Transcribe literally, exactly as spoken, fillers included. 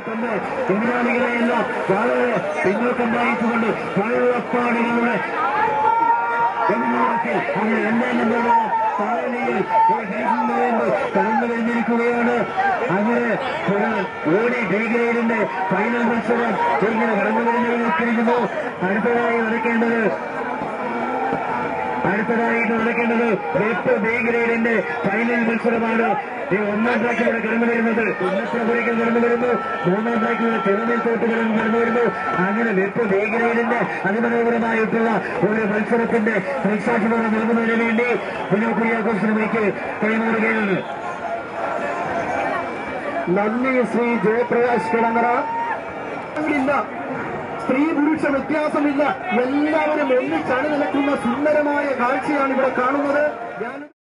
തന്റെ എതിരാളികളെയെല്ലാം വളരെ പിന്നോക്കം നയിച്ചുകൊണ്ട് കള്ളപ്പാടുകളുടെ അങ്ങനെ രണ്ടാം നമ്പറുള്ള താരനിയിൽ കടന്നു കഴിഞ്ഞിരിക്കുകയാണ്. അങ്ങനെ ഓടി ഗ്രേഡിന്റെ ഫൈനൽ മത്സരം ഇങ്ങനെ കടന്നു കഴിഞ്ഞിരിക്കുന്നു. അടുത്തതായി നടക്കേണ്ടത് അടുത്തതായിട്ട് നടക്കേണ്ടത് വെപ്പ് ബി ഗ്രേഡിന്റെ ഫൈനൽ മത്സരമാണ്. ഈ ഒന്നാം ട്രാക്കിലൂടെ കടന്നു വരുന്നത് ഉന്നതപുരയ്ക്ക് കടന്നു വരുന്നു. മൂന്നാം ട്രാക്കിലൂടെ ചെറുനീർ തോട്ടുകളും കടന്നു വരുന്നു. അങ്ങനെ വെപ്പ് ബി ഗ്രേഡിന്റെ അതിമനോഹരമായിട്ടുള്ള ഒരു മത്സരത്തിന്റെ ദൃക്സാക്ഷിത നൽകുന്നതിന് വേണ്ടി വിനോ കുര്യാക്കോസിലേക്ക് കൈമാറുകയാണ്. നന്ദി ശ്രീ ജയപ്രകാശ് കിളങ്ങറ. സ്ത്രീ പുരുഷ വ്യത്യാസമില്ല, എല്ലാവരും ഒന്നിച്ചണി നിൽക്കുന്ന സുന്ദരമായ കാഴ്ചയാണ് ഇവിടെ കാണുന്നത്.